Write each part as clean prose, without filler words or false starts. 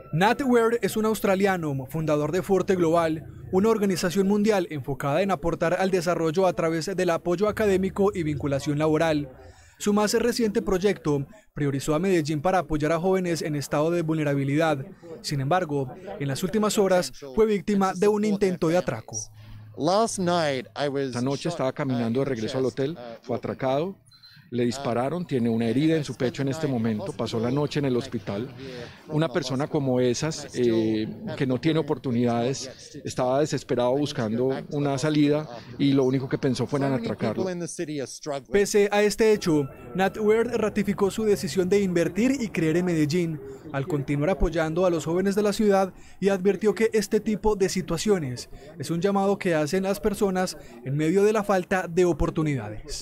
Nat Ware es un australiano, fundador de Forte Global, una organización mundial enfocada en aportar al desarrollo a través del apoyo académico y vinculación laboral. Su más reciente proyecto priorizó a Medellín para apoyar a jóvenes en estado de vulnerabilidad. Sin embargo, en las últimas horas fue víctima de un intento de atraco. Esta noche estaba caminando de regreso al hotel, fue atracado, le dispararon, tiene una herida en su pecho en este momento, pasó la noche en el hospital. Una persona como esas, que no tiene oportunidades, estaba desesperado buscando una salida y lo único que pensó fue en atracarlo. Pese a este hecho, Nat Ware ratificó su decisión de invertir y creer en Medellín, al continuar apoyando a los jóvenes de la ciudad, y advirtió que este tipo de situaciones es un llamado que hacen las personas en medio de la falta de oportunidades.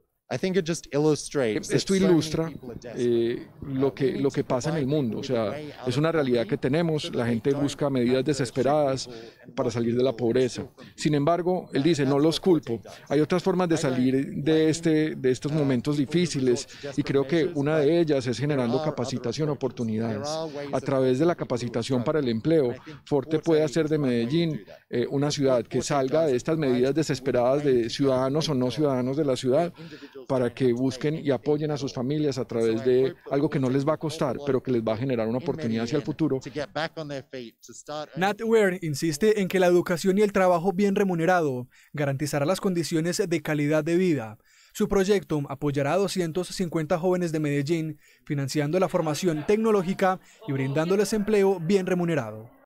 Esto ilustra lo que pasa en el mundo, o sea, es una realidad que tenemos, la gente busca medidas desesperadas para salir de la pobreza. Sin embargo, él dice, no los culpo, hay otras formas de salir de estos momentos difíciles y creo que una de ellas es generando capacitación, oportunidades. A través de la capacitación para el empleo, Forte puede hacer de Medellín una ciudad que salga de estas medidas desesperadas de ciudadanos o no ciudadanos de la ciudad, para que busquen y apoyen a sus familias a través de algo que no les va a costar, pero que les va a generar una oportunidad hacia el futuro. Nat Ware insiste en que la educación y el trabajo bien remunerado garantizará las condiciones de calidad de vida. Su proyecto apoyará a 250 jóvenes de Medellín, financiando la formación tecnológica y brindándoles empleo bien remunerado.